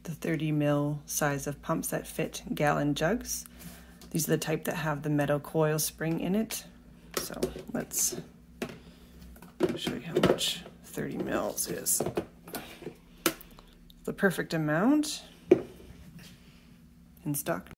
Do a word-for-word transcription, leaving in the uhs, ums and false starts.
the thirty mil size of pumps that fit gallon jugs. These are the type that have the metal coil spring in it. So let's show you how much thirty mils is. The perfect amount in stock.